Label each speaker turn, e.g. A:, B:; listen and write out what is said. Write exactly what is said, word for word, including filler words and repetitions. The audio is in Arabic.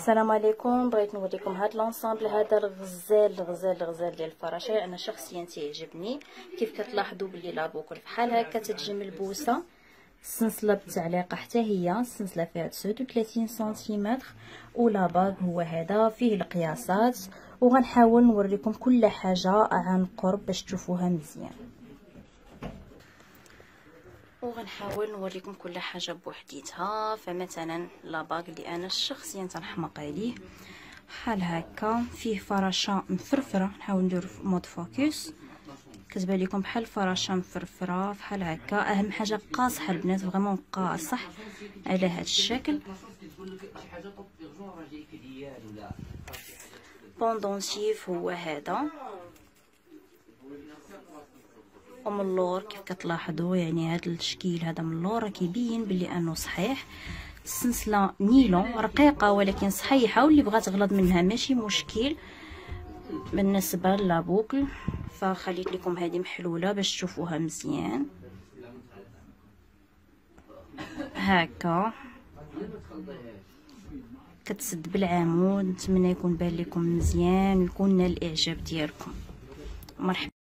A: السلام عليكم. بغيت نوريكم هاد لونسامبل هذا الغزال الغزال الغزال ديال الفراشه. انا شخصيا تيعجبني كيف كتلاحظوا بلي لابوكل بحال هكا تتجي ملبوسه. السنسله بالتعليقه حتى هي السنسله فيها تسعة وثلاثين سنتيمتر، ولا باغ هو هذا فيه القياسات، وغنحاول نوريكم كل حاجه عن قرب باش تشوفوها مزيان، وغنحاول نوريكم كل حاجه بوحديتها. فمثلا لاباغ اللي انا شخصيا تنحماق عليه بحال هكا فيه فراشه مفرفره، نحاول ندير مود فوكس، كتبان لكم بحال الفراشه مفرفره بحال هكا. اهم حاجه قاصحه البنات، فريمون قاصح على هذا الشكل. بوندونسيف هو هذا، ومن اللور كيف كتلاحظوا يعني هذا التشكيل هذا من اللور راه كيبين بلي انه صحيح. السلسله نيلون رقيقه ولكن صحيحه، واللي بغات تغلط منها ماشي مشكل بالنسبه لابوكل. فخليت لكم هذه محلوله باش تشوفوها مزيان هكا، كتسد بالعمود. نتمنى يكون بان لكم مزيان ويكون نال الاعجاب ديالكم. مرحبا.